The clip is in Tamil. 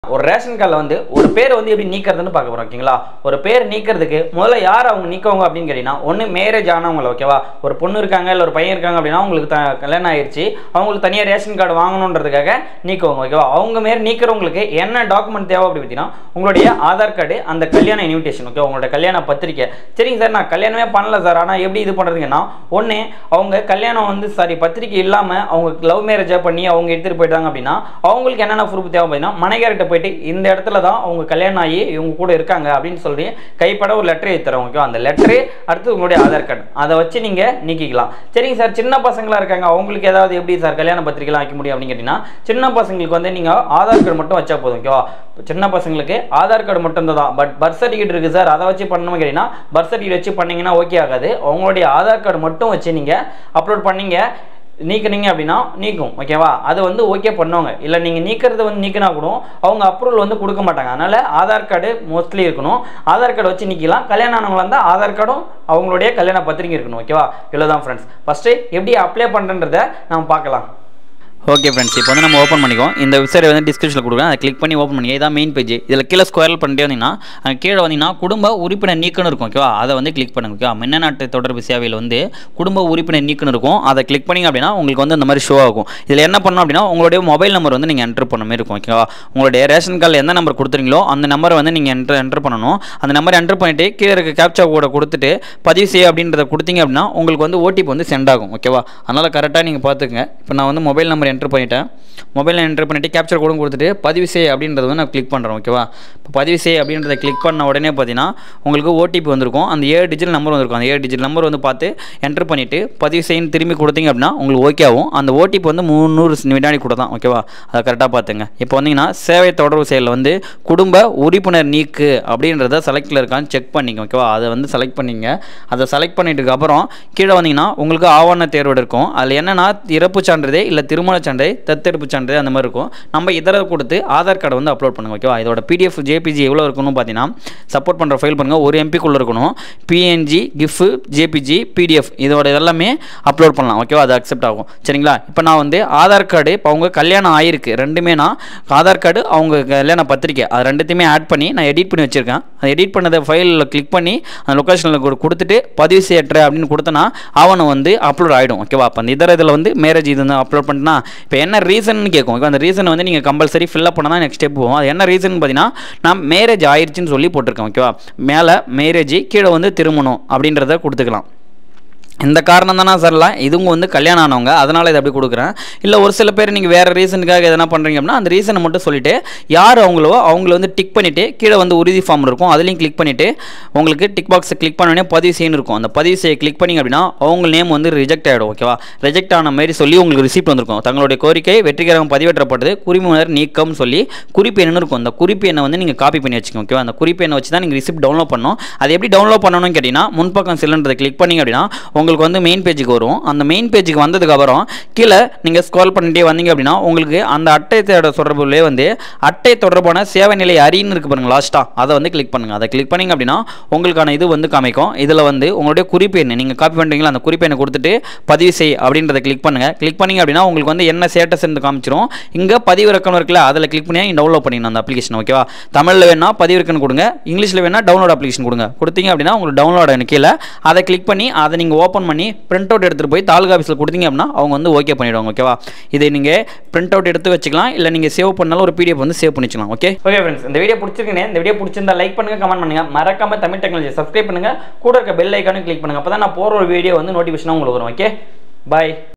ஒரு ரேஷன் கார்டில் வந்து ஒரு பேரை வந்து எப்படி நீக்கிறதுன்னு பார்க்க போகிறோம். ஓகேங்களா? ஒரு பேர் நீக்கிறதுக்கு முதல்ல யார் அவங்க நீக்கவங்க அப்படின்னு கேட்டிங்கன்னா, ஒன்று மேரேஜ் ஆனவங்கள. ஓகேவா? ஒரு பொண்ணு இருக்காங்க இல்லை ஒரு பையன் இருக்காங்க அப்படின்னா அவங்களுக்கு கல்யாணம் ஆயிடுச்சு, அவங்களுக்கு தனியாக ரேஷன் கார்டு வாங்கணுன்றதுக்காக நீக்குவாங்க. ஓகேவா? அவங்க மாரி நீக்கிறவங்களுக்கு என்ன டாக்குமெண்ட் தேவை அப்படி பார்த்தீங்கன்னா, உங்களுடைய ஆதார் கார்டு, அந்த கல்யாண இன்விடேஷன். ஓகே, உங்களோட கல்யாண பத்திரிக்கை. சரிங்க சார், நான் கல்யாணமே பண்ணல சார், ஆனால் எப்படி இது பண்ணுறதுங்கன்னா, ஒன்று அவங்க கல்யாணம் வந்து பத்திரிக்கை இல்லாமல் அவங்க லவ் மேரேஜாக பண்ணி அவங்க எடுத்துகிட்டு போயிட்டாங்க அப்படின்னா அவங்களுக்கு என்னென்ன ப்ரூஃப் தேவை பார்த்தீங்கன்னா, மனைகார்ட்ட போயிட்டு இந்த இடத்துல தான் அவங்க கல்யாணம் ஆகி இவங்க கூட இருக்காங்க அப்படின்னு சொல்லி கைப்பட ஒரு லெட்டர் எழுதி தரோம். ஓகே, அந்த லெட்டரு அடுத்து உங்களுடைய ஆதார் கார்டு, அதை வச்சு நீங்க நீக்கிக்கலாம். சரிங்க சார், சின்ன பசங்களா இருக்காங்க, அவங்களுக்கு ஏதாவது எப்படி சார் கல்யாண பத்திரிகைலாம் வைக்க முடியும் அப்படின்னு கேட்டீங்கன்னா, சின்ன பசங்களுக்கு வந்து நீங்க ஆதார் கார்டு மட்டும் வச்சா போதும். ஓகேவா? சின்ன பசங்களுக்கு ஆதார் கார்டு மட்டும் தான். பட் பர்த் சர்டிஃபிகேட் இருக்கு சார், அதை வச்சு பண்ணணும் கேட்டீங்கன்னா, பர்த் சர்டிஃபிகேட் வச்சு பண்ணீங்கன்னா ஓகே ஆகாது. அவங்களுடைய ஆதார் கார்டு மட்டும் வச்சு நீங்க அப்லோட் பண்ணீங்க நீக்கினீங்க அப்படின்னா நீக்கும். ஓகேவா? அது வந்து ஓகே பண்ணுவாங்க. இல்லை நீங்கள் நீக்கிறது வந்து நீக்கினா கூட அவங்க அப்ரூவல் வந்து கொடுக்க மாட்டாங்க. அதனால் ஆதார் கார்டு மோஸ்ட்லி இருக்கணும். ஆதார் கார்டு வச்சு நீக்கலாம். கல்யாணம் ஆனவங்களா இருந்தால் ஆதார் கார்டும் அவங்களுடைய கல்யாண பத்திரிக்கை இருக்கணும். ஓகேவா? இவ்வளோதான் ஃப்ரெண்ட்ஸ். ஃபஸ்ட்டு எப்படி அப்ளை பண்ணுறன்றதை நம்ம பார்க்கலாம். ஓகே ஃப்ரெண்ட்ஸ், இப்போ வந்து நம்ம ஓப்பன் பண்ணிக்கோம். இந்த வெப்சைட் வந்து டிஸ்கிரிப்ஷனில் கொடுக்குறேன், அதை கிளிக் பண்ணி ஓப்பன் பண்ணிக்க. இதான் மெயின் பேஜ். இதில் கீழே ஸ்கொயர் பண்ணிட்டே வந்தீங்கன்னா அங்கே கீழே வந்தீங்கன்னா குடும்ப உறுப்பினர் நீக்கணும் இருக்கும். ஓகேவா? அதை வந்து கிளிக் பண்ணுங்க. ஓகேவா? மின்னநாட்டு தொடர்பு சேவையில் வந்து குடும்ப உறுப்பினர் நீக்கணும் இருக்கும். அதை கிளிக் பண்ணிங்க அப்படின்னா உங்களுக்கு வந்து இந்த மாதிரி ஷோ ஆகும். இதில் என்ன பண்ணணும் அப்படின்னா, உங்களுடைய மொபைல் நம்பர் வந்து நீங்கள் என்ட்ரு பண்ண மாதிரி இருக்கும். ஓகேவா? உங்களுடைய ரேஷன் கார்டில் எந்த நம்பர் கொடுத்துறீங்களோ அந்த நம்பரை வந்து நீங்கள் என்ட்ரு பண்ணணும். அந்த நம்பர் என்ட்ரு பண்ணிவிட்டு கீழே இருக்க கேப்சா கோடை கொடுத்துட்டு பதிவு செய்ய அப்படின்றத கொடுத்தீங்க அப்படின்னா உங்களுக்கு வந்து ஓடிபி வந்து சென்ட் ஆகும். ஓகேவா? அதனால் கரெக்டாக நீங்கள் பார்த்துக்கங்க. இப்போ நான் வந்து மொபைல் நம்பர் என்ட்ரு பண்ணிட்டேன். மொபைலில் என்ட்ரு பண்ணிவிட்டு கேப்சர் கோடும் கொடுத்துட்டு பதிவு செய் அப்படின்றத வந்து நான் கிளிக் பண்ணுறேன். ஓகேவா? இப்போ பதிவு செய் அப்படின்றத கிளிக் பண்ண உடனே பார்த்தீங்கன்னா உங்களுக்கு ஓடிபி வந்திருக்கும். அந்த 7 டிஜிட் நம்பர் வந்திருக்கும். அந்த 7 டிஜிட் நம்பர் வந்து பார்த்து என்ட்ரு பண்ணிவிட்டு பதிவு செய்யன்னு திரும்பி கொடுத்தீங்க அப்படின்னா உங்களுக்கு ஓகே ஆகும். அந்த ஓடிபி வந்து 300 வினாடி கூட தான். ஓகேவா? அதை கரெக்டாக பார்த்துங்க. இப்போ வந்தீங்கன்னா சேவை தொடர்பு செயலில் வந்து குடும்ப உறுப்பினர் நீக்கு அப்படின்றத செலக்டில் இருக்கான்னு செக் பண்ணிங்க. ஓகேவா? அதை வந்து செலக்ட் பண்ணிங்க. அதை செலக்ட் பண்ணிட்டு அப்புறம் கீழே வந்தீங்கன்னா உங்களுக்கு ஆவண தேர்வு இருக்கும். அதில் என்னென்னா இறப்பு சான்றிதழ் இல்லை திருமண சான்றிதழ் தத்தெடுப்பு சான்றிதழ் அந்த மாதிரி இருக்கும். நம்ம இதர கொடுத்து ஆதார் கார்டை வந்து அப்லோட் பண்ணுங்க. ஓகேவா? இதோட பிடிஎஃப் ஜேபிஜி எவ்வளோ இருக்கணும் பார்த்தீங்கன்னா, சப்போர்ட் பண்ணுற ஃபைல் பண்ணுங்கள், 1 MB இருக்கணும். பிஎன்ஜி கிஃப் ஜேபிஜி பிடிஎஃப் இதோட எல்லாமே அப்லோட் பண்ணலாம். ஓகேவா? அது அக்செப்ட் ஆகும். சரிங்களா? இப்போ நான் வந்து ஆதார் கார்டு, இப்போ அவங்க கல்யாணம் ஆயிருக்கு ரெண்டுமே, நான் ஆதார் கார்டு அவங்க கல்யாண பத்திரிக்கை அது ரெண்டுத்தையுமே ஆட் பண்ணி நான் எடிட் பண்ணி வச்சிருக்கேன். அதை எடிட் பண்ணதை ஃபைலில் கிளிக் பண்ணி அந்த லொக்கேஷனில் கொடுத்துட்டு பதிவு செய்யற்ற அப்படின்னு கொடுத்தனா ஆவணம் வந்து அப்லோட் ஆகிடும். ஓகேவா? அப்போ அந்த இதர இதில் வந்து மேரேஜ் இது வந்து அப்லோட் பண்ணினா இப்போ என்ன ரீசன் கேட்கும். இப்போ அந்த ரீசன் வந்து நீங்கள் கம்பல்சரி ஃபில்அப் பண்ணால் தான் நெக்ஸ்ட் ஸ்டெப் போகும். அது என்ன ரீசன் பார்த்தீங்கன்னா, நான் மேரேஜ் ஆயிடுச்சுன்னு சொல்லி போட்டிருக்கேன். ஓகேவா? மேலே மேரேஜ், கீழே வந்து திருமணம் அப்படின்றத கொடுத்துக்கலாம். இந்த காரணம் தானே சார்லாம் இதுவும் வந்து கல்யாணம் ஆனவங்க, அதனால் இதை அப்படி கொடுக்குறேன். இல்லை ஒரு சில பேர் நீங்கள் வேறு ரீசனுக்காக எதனா பண்ணுறீங்க அப்படின்னா அந்த ரீசனை மட்டும் சொல்லிவிட்டு யார் அவங்கள வந்து டிக் பண்ணிவிட்டு கீழே வந்து உறுதி ஃபார்ம் இருக்கும், அதுலேயும் கிளிக் பண்ணிவிட்டு உங்களுக்கு டிக் பாக்ஸை கிளிக் பண்ணோடனே பதிவு செய்யணும் இருக்கும். அந்த பதிவு செய்ய கிளிக் பண்ணிங்க அப்படின்னா அவங்க நேம் வந்து ரிஜெக்ட் ஆகிடும். ஓகேவா? ரிஜெக்ட் ஆன மாதிரி சொல்லி உங்களுக்கு ரிசிப்ட் வந்திருக்கும். தங்களுடைய கோரிக்கை வெற்றிகரமாக பதிவேற்றப்பட்டது, உரிமையாளர் நீக்கம் சொல்லி குறிப்பு எண்ணு இருக்கும். அந்த குறிப்பு எண்ணை வந்து நீங்கள் காப்பி பண்ணி வச்சுக்கோங்க. ஓகேவா? அந்த குறிப்பு எண்ணை வச்சு தான் நீங்கள் ரிசிப்ட் டவுன்லோட் பண்ணணும். அது எப்படி டவுன்லோட் பண்ணணும்னு கேட்டிங்கன்னா, முன்பக்கம் சிலிண்டரை கிளிக் பண்ணிங்க அப்படின்னா உங்களுக்கு வந்து மெயின் பேஜுக்கு வரும். அந்த மெயின் பேஜுக்கு வந்ததுக்கு அப்புறம் கீழே நீங்கள் ஸ்க்ரோல் பண்ணிட்டே வந்தீங்க அப்படின்னா உங்களுக்கு அந்த அட்டை தொடர்புலேயே வந்து அட்டை தொடர்பான சேவை நிலை அறின்னு இருக்கு பாருங்க லாஸ்ட்டாக, அதை வந்து கிளிக் பண்ணுங்கள். அதை கிளிக் பண்ணிங்க அப்படின்னா உங்களுக்கான இது வந்து காமிக்கும். இதில் வந்து உங்களுடைய குறிப்பு எண்ணு நீங்கள் காப்பி பண்ணுறீங்களா, அந்த குறிப்பு எண்ணை கொடுத்துட்டு பதிவு செய் அப்படின்றத கிளிக் பண்ணுங்கள். கிளிக் பண்ணிங்க அப்படின்னா உங்களுக்கு வந்து என்ன ஸ்டேட்டஸ் இருந்து காமிச்சிரும். இங்கே பதிவிறக்கம் இருக்குல்ல, அதில் கிளிக் பண்ணி டவுன்லோட் பண்ணிடணும் அந்த அப்ளிகேஷன். ஓகேவா? தமிழில் வேணால் பதிவிறக்கம் கொடுங்க, இங்கிலீஷில் வேணால் டவுன்லோட் அப்ளிகேஷன் கொடுத்தீங்க அப்படின்னா உங்களுக்கு டவுன்லோட் ஆகும். கீழே அதை கிளிக் பண்ணி அதை நீங்கள் ஓப்பன் பண்ணி பிரிண்ட் அவுட் எடுத்துகிட்டு போய் தாலுகா ஆஃபீஸில் கொடுத்தீங்க அப்படின்னா அவங்க வந்து ஓகே பண்ணிவிடுவாங்க. ஓகேவா? இதை நீங்கள் பிரிண்ட் அவுட் எடுத்து வச்சுக்கலாம், இல்லை நீங்கள் சேவ் பண்ணாலும் ஒரு பிடிஎஃப் வந்து சேவ் பண்ணிக்கலாம். ஓகே ஃப்ரெண்ட்ஸ், இந்த வீடியோ பிடிச்சிருக்கேன். இந்த வீடியோ பிடிச்சிருந்தா லைக் பண்ணுங்க, கமெண்ட் பண்ணுங்க, மறக்காம தமிழ் டெக்னாலஜி சப்ஸ்கிரைப் பண்ணுங்க, கூட இருக்க பெல் ஐக்கானும் கிளிக் பண்ணுங்க. அப்போ தான் நான் போகிற ஒரு வீடியோ வந்து நோட்டிஃபிகேஷனாக உங்களுக்கு வரும். ஓகே, பாய்.